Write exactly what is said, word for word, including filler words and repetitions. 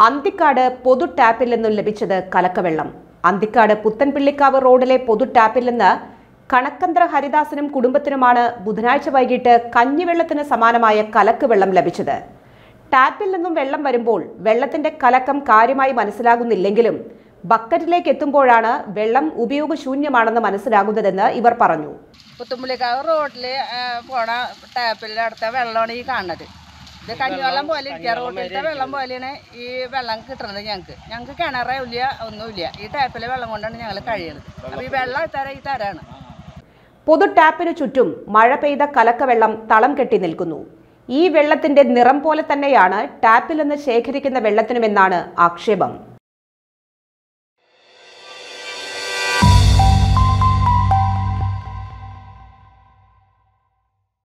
അന്തിക്കാട് പൊതു ടാപ്പിൽ നിന്നും ലഭിച്ചത് കലക്കവെള്ളം. അന്തിക്കാട് പുത്തൻപിള്ളിക്കാവ് റോഡിലെ പൊതു ടാപ്പിൽ നിന്ന് കണക്കന്ത്ര ഹരിദാസനും കുടുംബത്തിനുമാണ് ബുധനാഴ്ച വൈകിട്ട് കഞ്ഞിവെള്ളത്തിന് സമാനമായ കലക്ക് വെള്ളം ലഭിച്ചത്. ടാപ്പിൽ നിന്നും വെള്ളം വരുമ്പോൾ വെള്ളത്തിന്റെ കലക്കം കാര്യമായി മനസ്സിലാകുന്നില്ലെങ്കിലും ബക്കറ്റിലേക്ക് എത്തുമ്പോഴാണ് വെള്ളം ഉപയോഗശൂന്യമാണെന്ന് മനസ്സിലാകുന്നതെന്ന് ഇവർ പറഞ്ഞു. പുത്തൻപിള്ളിക്കാവ് റോഡിൽ പോണ ടാപ്പിൻ്റെ അടുത്ത വെള്ളമാണ് ഈ കാണുന്നത്. ഇത് കഞ്ഞിവെള്ളം പോലെ ഇരിക്കുക. റോഡിലത്തെ വെള്ളം പോലെയാണ് ഈ വെള്ളം കിട്ടുന്നത്. ഞങ്ങൾക്ക് ഞങ്ങൾക്ക് കിണറേ ഇല്ല, ഒന്നുമില്ല. ഈ ടാപ്പിലെ വെള്ളം കൊണ്ടാണ് ഞങ്ങൾ കഴിയുന്നത്. അപ്പോൾ ഈ വെള്ളം ഇത്തര ഈ തരാണ്. പൊതു ടാപ്പിനു ചുറ്റും മഴ പെയ്ത കലക്കവെള്ളം തളം കെട്ടി നിൽക്കുന്നു. ഈ വെള്ളത്തിന്റെ നിറം പോലെ തന്നെയാണ് ടാപ്പിൽ നിന്ന് ശേഖരിക്കുന്ന വെള്ളത്തിനുമെന്നാണ് ആക്ഷേപം.